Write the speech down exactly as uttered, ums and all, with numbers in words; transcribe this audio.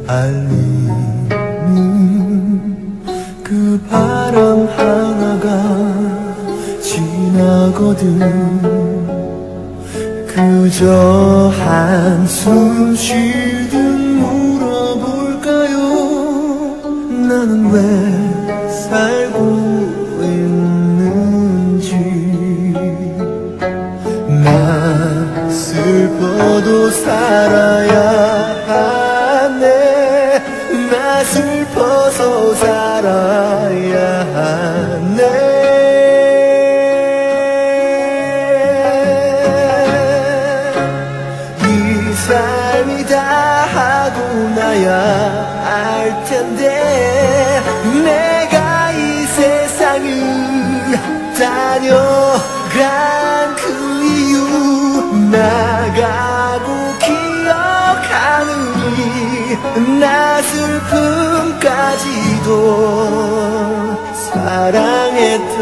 알리는 그 바람 하나가 지나거든. 그저 한숨 쉬듯 물어볼까요? 나는 왜 살고 있는지. 나 슬퍼도 살아야 하네. 나 슬퍼서 살아야 하네. 이 삶이 다 하고 나야 알 텐데 내가 이 세상을 다녀간 그 이유 나가고 기억하느니 나 슬픔까지도 사랑했다.